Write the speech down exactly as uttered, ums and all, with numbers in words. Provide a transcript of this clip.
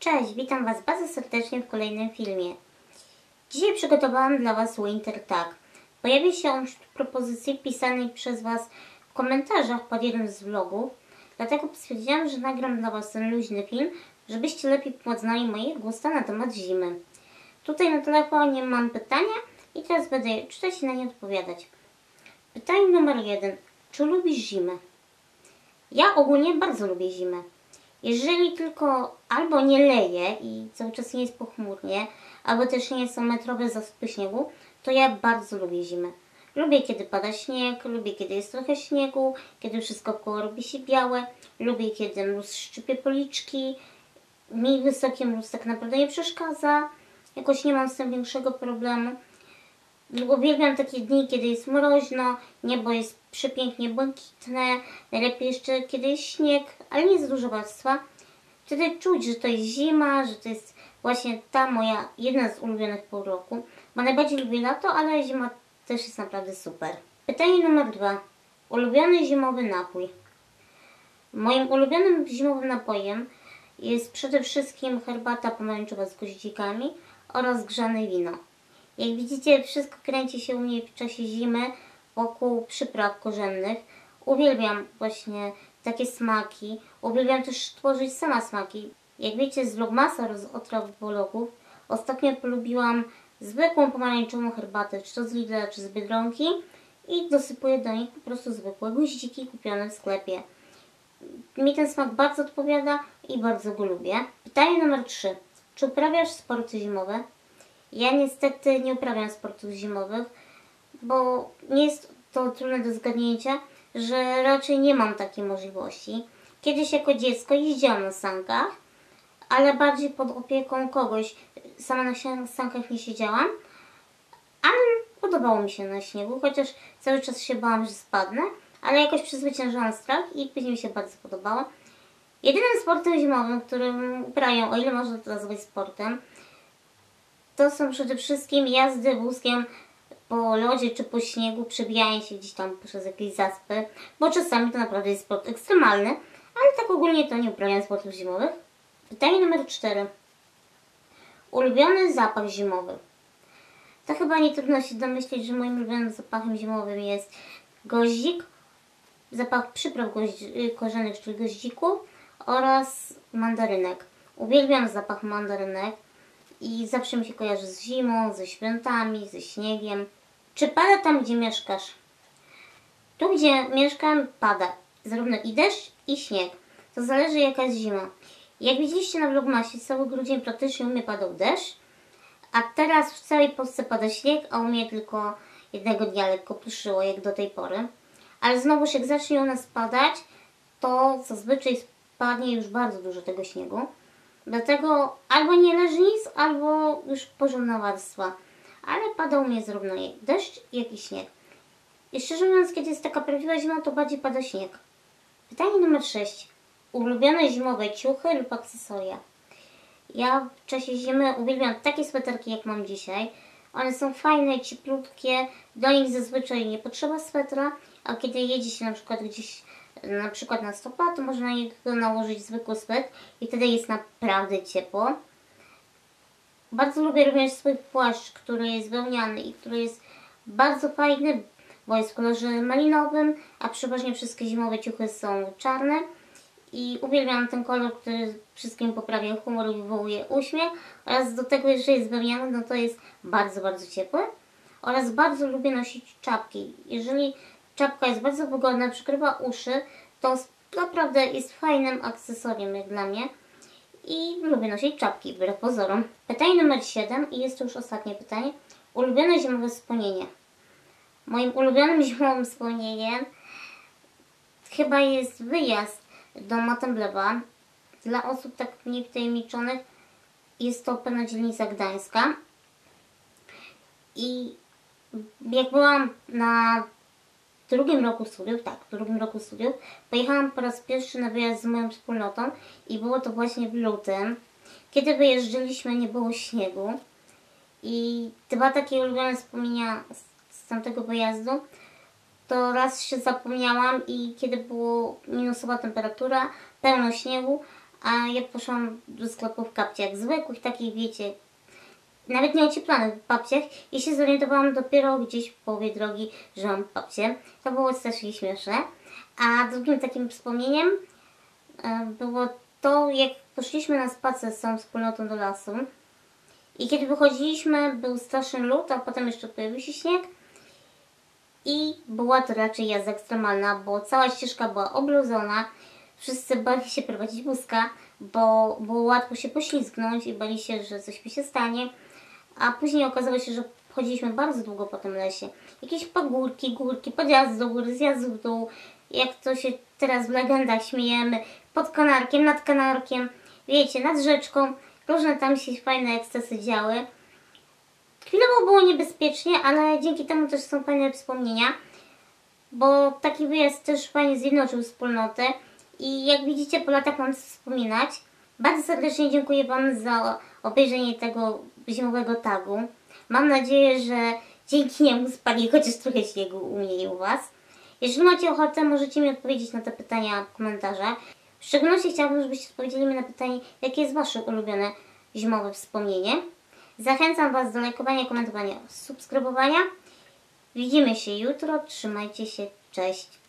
Cześć, witam Was bardzo serdecznie w kolejnym filmie. Dzisiaj przygotowałam dla Was Winter Tag. Pojawi się on w propozycji pisanej przez Was w komentarzach pod jednym z vlogów. Dlatego stwierdziłam, że nagram dla Was ten luźny film, żebyście lepiej poznali moje gusta na temat zimy. Tutaj na telefonie mam pytania i teraz będę je czytać i na nie odpowiadać. Pytanie numer jeden. Czy lubisz zimę? Ja ogólnie bardzo lubię zimę. Jeżeli tylko albo nie leje i cały czas nie jest pochmurnie, albo też nie są metrowe zasypy śniegu, to ja bardzo lubię zimę. Lubię, kiedy pada śnieg, lubię, kiedy jest trochę śniegu, kiedy wszystko wkoło robi się białe, lubię, kiedy mróz szczypie policzki. Mi wysoki mróz tak naprawdę nie przeszkadza, jakoś nie mam z tym większego problemu. Uwielbiam takie dni, kiedy jest mroźno, niebo jest przepięknie błękitne, najlepiej jeszcze kiedy jest śnieg, ale nie za dużo warstwa. Wtedy czuć, że to jest zima, że to jest właśnie ta moja jedna z ulubionych pół roku, bo najbardziej lubię lato, ale zima też jest naprawdę super. Pytanie numer dwa. Ulubiony zimowy napój. Moim ulubionym zimowym napojem jest przede wszystkim herbata pomarańczowa z goździkami oraz grzane wino. Jak widzicie, wszystko kręci się u mnie w czasie zimy wokół przypraw korzennych. Uwielbiam właśnie takie smaki. Uwielbiam też tworzyć sama smaki. Jak wiecie z vlogmasa oraz otraw vlogów, ostatnio polubiłam zwykłą pomarańczową herbatę, czy to z Lidla, czy z Biedronki, i dosypuję do nich po prostu zwykłe goździki kupione w sklepie. Mi ten smak bardzo odpowiada i bardzo go lubię. Pytanie numer trzy. Czy uprawiasz sporty zimowe? Ja niestety nie uprawiam sportów zimowych, bo nie jest to trudne do zgadnięcia, że raczej nie mam takiej możliwości. Kiedyś jako dziecko jeździłam na sankach, ale bardziej pod opieką kogoś. Sama na sankach nie siedziałam, ale podobało mi się na śniegu, chociaż cały czas się bałam, że spadnę, ale jakoś przezwyciężyłam strach i później mi się bardzo podobało. Jedynym sportem zimowym, którym uprawiam, o ile można to nazwać sportem, to są przede wszystkim jazdy wózkiem po lodzie czy po śniegu, przebijanie się gdzieś tam przez jakieś zaspy, bo czasami to naprawdę jest sport ekstremalny, ale tak ogólnie to nie uprawiam sportów zimowych. Pytanie numer cztery. Ulubiony zapach zimowy. To chyba nie trudno się domyślić, że moim ulubionym zapachem zimowym jest goździk, zapach przypraw goździ korzennych, czyli goździków, oraz mandarynek. Uwielbiam zapach mandarynek i zawsze mi się kojarzy z zimą, ze świętami, ze śniegiem. Czy pada tam, gdzie mieszkasz? Tu, gdzie mieszkam, pada zarówno i deszcz, i śnieg. To zależy, jaka jest zima. Jak widzieliście na vlogmasie, cały grudzień praktycznie u mnie padał deszcz, a teraz w całej Polsce pada śnieg, a u mnie tylko jednego dnia lekko puszyło, jak do tej pory. Ale znowuż jak zacznie u nas padać, to zazwyczaj spadnie już bardzo dużo tego śniegu. Dlatego albo nie leży nic, albo już porządna warstwa. Ale pada u mnie zarówno deszcz, jak i śnieg. I szczerze mówiąc, kiedy jest taka prawdziwa zima, to bardziej pada śnieg. Pytanie numer sześć. Ulubione zimowe ciuchy lub akcesoria. Ja w czasie zimy uwielbiam takie sweterki, jak mam dzisiaj. One są fajne, cieplutkie. Do nich zazwyczaj nie potrzeba swetra, a kiedy jedzie się na przykład gdzieś na przykład na stopa, to można na niego nałożyć zwykły swet i wtedy jest naprawdę ciepło. Bardzo lubię również swój płaszcz, który jest wełniany i który jest bardzo fajny, bo jest w kolorze malinowym, a przeważnie wszystkie zimowe ciuchy są czarne. I uwielbiam ten kolor, który wszystkim poprawia humor i wywołuje uśmiech. Oraz do tego, że jest wełniany, no to jest bardzo, bardzo ciepły. Oraz bardzo lubię nosić czapki. Jeżeli czapka jest bardzo wygodna, przykrywa uszy, to naprawdę jest fajnym akcesorium jak dla mnie. I lubię nosić czapki, wbrew pozorom. Pytanie numer siedem i jest to już ostatnie pytanie. Ulubione zimowe wspomnienie. Moim ulubionym zimowym wspomnieniem chyba jest wyjazd do Matemblewa. Dla osób tak mniej wtajemniczonych jest to pewna dzielnica Gdańska. I jak byłam na drugim roku studiów, tak, w drugim roku studiów, pojechałam po raz pierwszy na wyjazd z moją wspólnotą i było to właśnie w lutym. Kiedy wyjeżdżaliśmy, nie było śniegu i dwa takie ulubione wspomnienia z, z tamtego wyjazdu to raz się zapomniałam i kiedy było minusowa temperatura, pełno śniegu, a ja poszłam do sklepów w kapciach zwykłych, takich wiecie, nawet nie ocieplonych babciach i się zorientowałam dopiero gdzieś w połowie drogi, że mam babcię. To było strasznie śmieszne. A drugim takim wspomnieniem było to, jak poszliśmy na spacer z całą wspólnotą do lasu i kiedy wychodziliśmy, był straszny lód, a potem jeszcze pojawił się śnieg i była to raczej jazda ekstremalna, bo cała ścieżka była obludzona, wszyscy bali się prowadzić wózka, bo było łatwo się poślizgnąć i bali się, że coś mi się stanie, a później okazało się, że chodziliśmy bardzo długo po tym lesie. Jakieś pagórki, górki, podjazd do góry, zjazd w dół, jak to się teraz w legendach śmiejemy, pod kanarkiem, nad kanarkiem, wiecie, nad rzeczką, różne tam się fajne ekscesy działy. Chwilowo było niebezpiecznie, ale dzięki temu też są fajne wspomnienia, bo taki wyjazd też fajnie zjednoczył wspólnotę i jak widzicie, po latach mam co wspominać. Bardzo serdecznie dziękuję Wam za obejrzenie tego zimowego tagu. Mam nadzieję, że dzięki niemu spadnie chociaż trochę śniegu u mnie i u Was. Jeżeli macie ochotę, możecie mi odpowiedzieć na te pytania w komentarzach. W szczególności chciałabym, żebyście odpowiedzieli mi na pytanie, jakie jest Wasze ulubione zimowe wspomnienie. Zachęcam Was do lajkowania, komentowania, subskrybowania. Widzimy się jutro. Trzymajcie się. Cześć.